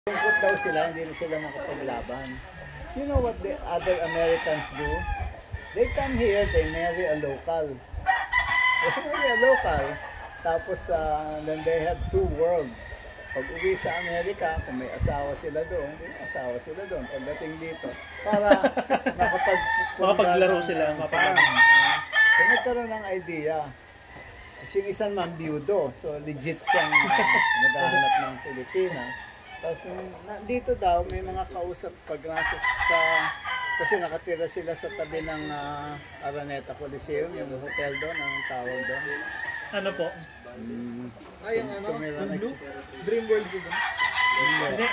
Lungkot daw sila, hindi na sila makapaglaban. You know what the other Americans do? They come here, they marry a local. They marry a local. Tapos then they have two worlds. Pag uwi sa Amerika, kung may asawa sila doon, may asawa sila doon. Pagdating dito, para makapaglaro sila. So nagkaroon ng idea. Kasi yung isang mambiyudo, so legit siyang maghahanap ng Pilipinas. Tapos dito daw, may mga kausap pag nasa kasi nakatira sila sa tabi ng Araneta Coliseum, yung hotel doon, ang tawag doon. Ano po? Ay, yung ano? Blue? Dream World ba? Hindi.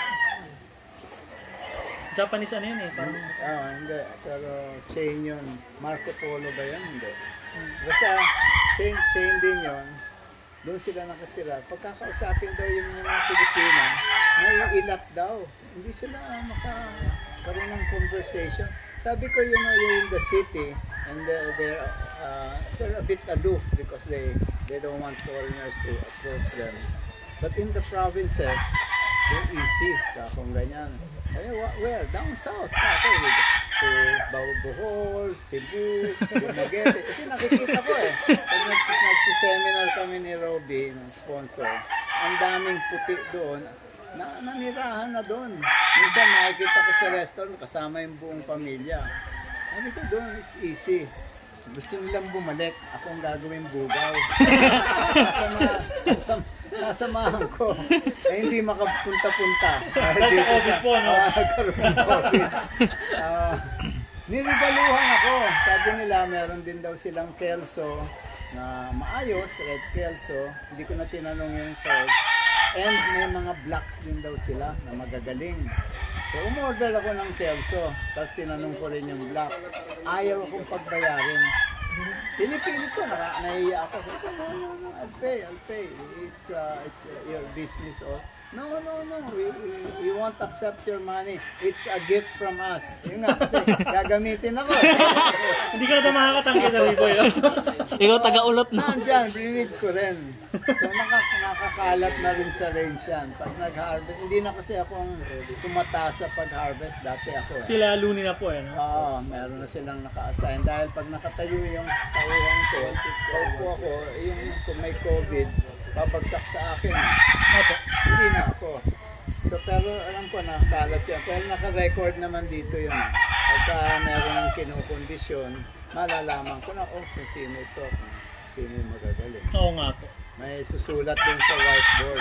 Japanese ano yun eh? Parang... hindi. Pero chain yun. Marco Polo ba yun? Hindi. Basta chain din yun. Doon sila nakatira. Pagkakausapin daw yung mga Pilipina, may ilap daw. Hindi sila makakaroon ng conversation. Sabi ko, you're in the city and they're a bit aloof because they don't want foreigners to approach them. But in the provinces, they're easy. Kung ganyan. Where? Down south. Bohol, Cebu, Dumaguete. Kasi nakikita ko eh. Pag nagsiseminar kami ni Robby, ng sponsor, ang daming puti doon, nanirahan na doon. Minsan nakikita ko sa restaurant, kasama yung buong pamilya. Sabi ko doon, it's easy. Gusto nilang bumalik, akong gagawin bugaw. Nasamahan ko. Hindi makapunta-punta. Nasa COVID po, no? COVID. Nirigaluhan ako. Sabi nila, meron din daw silang kelso na maayos, red kelso. Hindi ko na tinanong yung source. And may mga blacks din daw sila na magagaling. So umorder ako ng kelso, tapos tinanong ko rin yung black. Ayaw akong pagbayarin. Pinipilit ko, nahiya ako. No, I'll pay. It's your business. No, we won't accept your money. It's a gift from us. Yun nga, kasi gagamitin ako. Hindi ka na makakatanggi sa Riboy. Ikaw taga-ulot na. Nandyan, brinid ko rin. So nakakalat na rin sa range yan. Pag nag-harvest, hindi na kasi akong tumataas sa pag-harvest. Dati ako. Sila luni na po eh. No? Oo, meron na silang naka-assign. Dahil pag nakatayo yung tauhan ko, ako, yung kung may COVID, babagsak sa akin. Hindi na ako. So pero alam ko na kalat yan. Pero naka-record naman dito yun. Pagka meron ng kinukondisyon, malalaman ko na, kung sino ito, kung sino yung magagaling. Oo nga po. May susulat din sa whiteboard.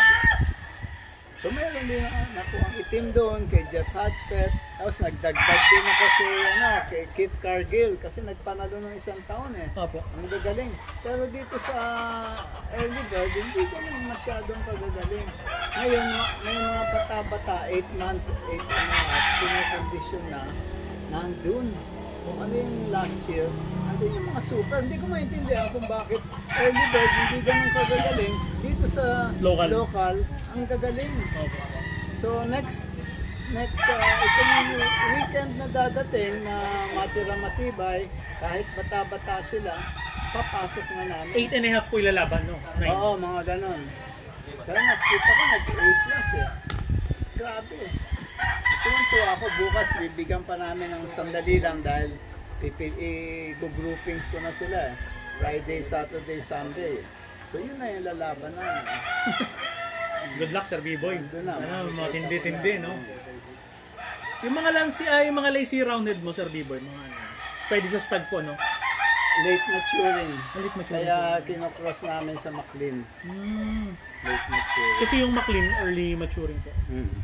So meron din nakuha ang itim doon kay Jeff Hudspeth. Tapos nagdagdag din ako kay Kit Cargill kasi nagpanalo ng isang taon eh. Opo. Ang gagaling. Pero dito sa early bird, hindi ko naman masyadong pagagaling. Ngayon, may mga bata-bata, 8 months, 8 and a half, pinakondisyon na, nandun. Kung ano yung last year, nandun yung mga super. Hindi ko maintindihan kung bakit early bird hindi ganun kagagaling. Dito sa local ang gagaling. Opo. So next itong weekend na dadating na matira-matibay, kahit bata-bata sila, papasok na namin. 8 and a half po ilalaban, no? 9. Oo, mga ganon. Pero nakita ko, nag-8 plus eh. Grabe. Tuwan-tuwa ako, bukas bibigyan pa namin ng sandali lang dahil i-groupings ko na sila eh. Friday, Saturday, Sunday. So yun na yung lalaban na. Good luck, Sir B-Boy. Ano, matindi-tindi, no? Yung mga yung mga lazy rounded mo, Sir B-Boy, mga ano, pwede sa stag po, no? Late maturing. Late maturing. Kaya kinocross namin sa McLean. Late maturing. Kasi yung McLean, early maturing po.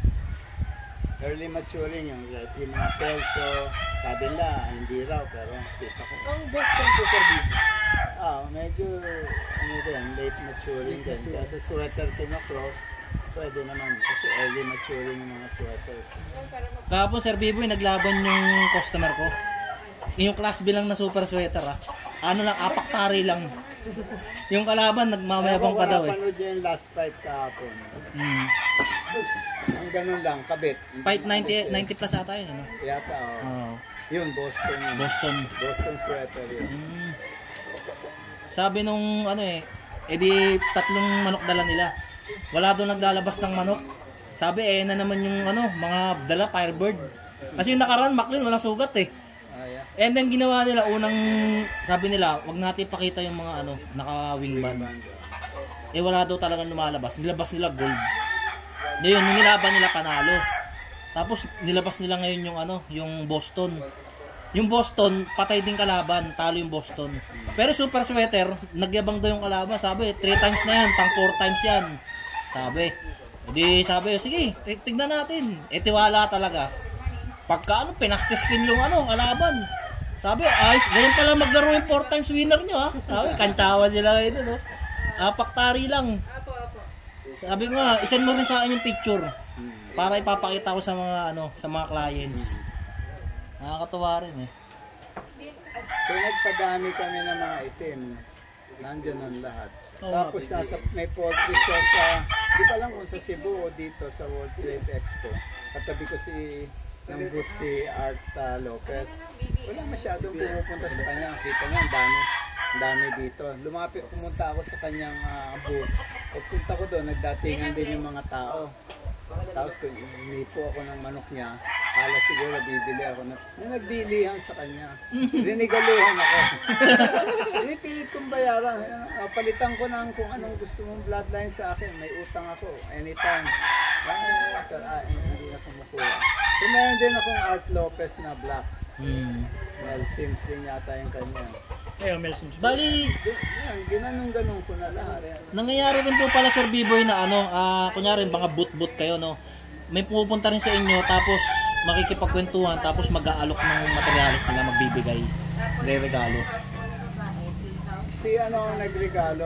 Early maturing yung mga kelso, sabi nila, hindi raw, pero kita ko. Ang Boston po, Sir B. Medyo, late maturing din. Kaya sa sweater kinocross, pwede naman. Kasi early maturing yung mga sweaters. Kahapon, Sir Biboy, naglaban yung customer ko. Yung class B lang na super sweater Ano lang, apaktari lang. Yung kalaban, nagmamayabang pa daw eh. Napanood yung last fight kahapon. Ang ganun lang, kabit. Fight 90 plus ata yun, ano? Yata, Yun, Boston yun. Boston sweater yun. Sabi nung edi 3 manok dala nila. Wala doon naglalabas ng manok. Sabi na naman yung mga dala Firebird. Kasi yung nakaraan Maclean walang sugat eh. Yeah. And then ginawa nila unang sabi nila, wag natin ipakita yung mga naka-wingband. Wala daw talagang lumalabas. Nilabas nila gold. Ngayon, yung nilaban nila panalo. Tapos nilabas nila ngayon yung Boston. Yung Boston, patay din kalaban, talo yung Boston. Pero super sweater, nagyabang daw yung kalaban. Sabi, 3 times na yan, pang 4 times yan. Sabi. Hindi sabi, sige, tignan natin. Tiwala talaga. Pagka pinastiskin yung kalaban. Sabi, ayos, ganyan pala maglaro yung 4 times winner nyo ha. Sabi, kantsawa sila ngayon apaktari lang. Sabi ko nga, isend mo rin sa akin yung picture. Para ipapakita ko sa mga clients. Nakakatuwa rin eh. So nagpadami kami ng mga itim. Nandiyan ang lahat. Tapos may poultry siya di pa lang kung sa Cebu o dito sa World Trade Expo. Katabi ko ng booth si Art Lopez. Wala masyadong pumupunta sa kanya. Kita niya, ang dami dito. Pumunta ako sa kanyang booth. Pagpunta ko doon, nagdatingan din yung mga tao. Tapos kung umipo ako ng manok niya, kala siguro bibili ako nagbilihan sa kanya. Rinigaluhan ako. Pinipilit kong bayaran. Palitan ko ng kung anong gusto mong bloodline sa akin. May utang ako. Anytime. Hindi na kumukuha. So meron din akong Art Lopez na black. Mel Sims din yata yung kanya. Mel Sims. Bali, ginanong-ganong ko na lahat. nangyayari rin po pala Sir B-Boy na kunyari mga boot kayo may pupunta rin sa inyo tapos makikipagkwentuhan tapos mag-aalok ng materialis nila magbibigay. Regalo. Si nagregalo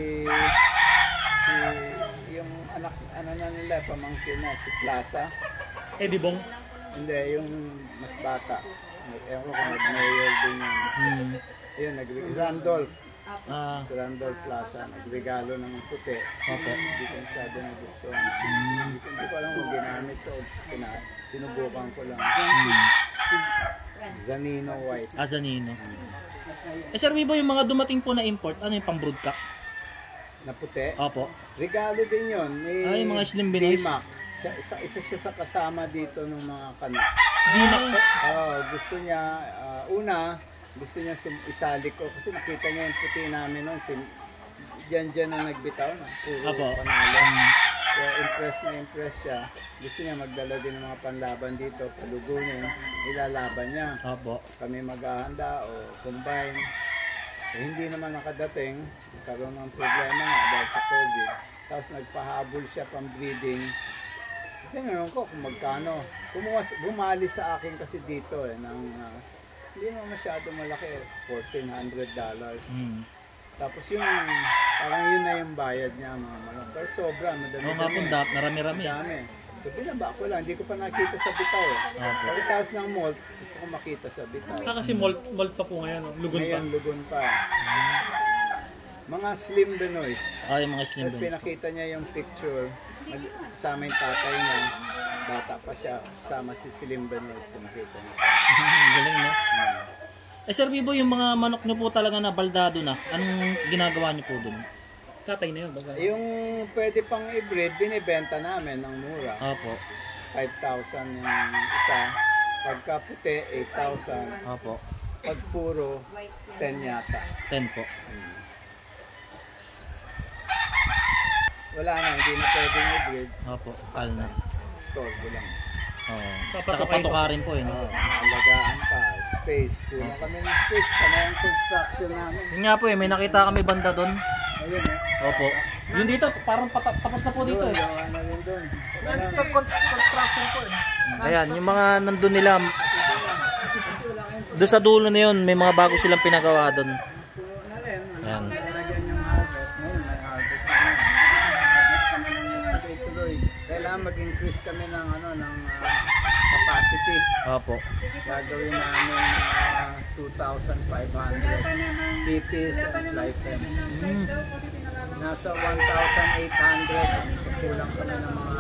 yung anak na nila pamangkin na si Plaza. Eddie Bong. Hindi, yung mas bata. Ewan ko kung nag-mayor din yun. Yun, Randolph. Randolph Plaza, nagregalo ng puti. Okay. Hindi ko masyado nagustuhan. Hindi ko alam kung ginamit ko. Sinubukan ko lang. Zanino White. Zanino. Sir B-Boy, yung mga dumating po na import, ano yung pang-broodcock? Na puti? Opo. Regalo din yun. Yung mga Slim Binoys. D-Mac. Isa siya sa kasama dito ng mga kanak. D-Mac po? Gusto niya, gusto niya isali ko kasi nakita niya yung puti namin noon. Diyan na nagbitaw na. Puro panalo. Kaya impress siya. Gusto niya magdala din ng mga panlaban dito. Palugunin, ilalaban niya. Opo. Kami maghahanda o combine. Hindi naman nakadating. Nagkaroon ng problema nga dahil sa COVID. Tapos nagpahabol siya pang breeding. Tinanong ko kung magkano. Bumali sa akin kasi dito hindi naman masyado malaki, $1,400. Tapos parang yun na yung bayad niya mga manok. Pero sobra, madami. Oo nga po, marami-rami. Madami. So binaba ko lang, hindi ko pa nakita sa bitaw. Pagkatapos ng malt, gusto ko makita sa bitaw. Kasi malt pa po ngayon, lugon pa. Ngayon, lugon pa. Mga Slim Benoist. Yung mga Slim Tapos Benoist. pinakita niya yung picture. Kasama yung tatay niya. Bata pa siya. Kasama si Slim Benoist. Pinakita niya. Galing, no? Sir B-Boy, yung mga manok nyo po talaga na baldado na, anong ginagawa nyo po dun? Tatay na yun. Baga. Yung pwede pang i-breed, binibenta namin ng mura. Opo. 5,000 yung isa. Pagka puti, 8,000. Opo. Pag puro, 10 yata. 10 po. Wala na, hindi na pwedeng i-breed. Opo, kal na. Store ko lang. Patuka rin po yun. Alagaan pa, space. Kulang kami ng space, kami ang construction namin. Yun nga po may nakita kami banda doon. Ayun Opo. Yung dito, parang tapos na po dito eh. Gawa na rin doon. Non-stop construction po Ayan, yung mga nandun nila, doon sa dulo na yun, may mga bago silang pinagawa doon. Puno na rin. Ayan. Nalagyan yung harvest. Ngayon may harvest na yun. Tuloy. Kailangan mag-increase kami ng capacity. Opo. Gagawin namin 2,500 PPs and lifetime. Nasa 1,800. Kulang kami ng mga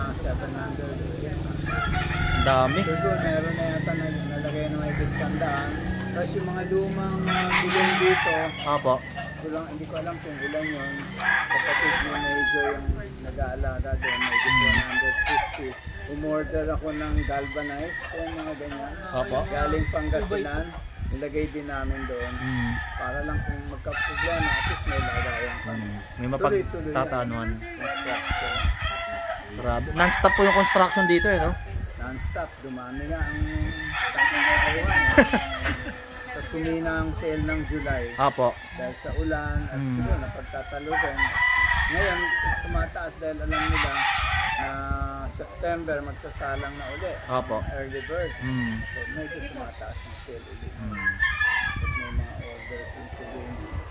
700. Ang dami. Siguro meron na yata nalagay ng mga sandaan. Tapos yung mga lumang bilong dito, Opo. hindi ko alam kung ilan yun. Kapatid mo medyo yung nag-aalaga doon, medyo 150. umorder ako ng galvanized, yung mga ganyan. Opo. Galing Pangasinan, nilagay din namin doon. Para lang kung magka-problema, at least may lagayan pa. May Tuloy-tuloy mapagtatanuan. Construction. Grabe. Non-stop po yung construction dito eh, no? Non-stop, dumami nga ang Tapos humina ang sale ng July Opo. dahil sa ulan at yun, napagtatalugan. Ngayon, tumataas dahil alam nila na September magsasalang na uli. Opo. Early bird. So medyo tumataas ang sale ulit. Tapos may mga orders din sila.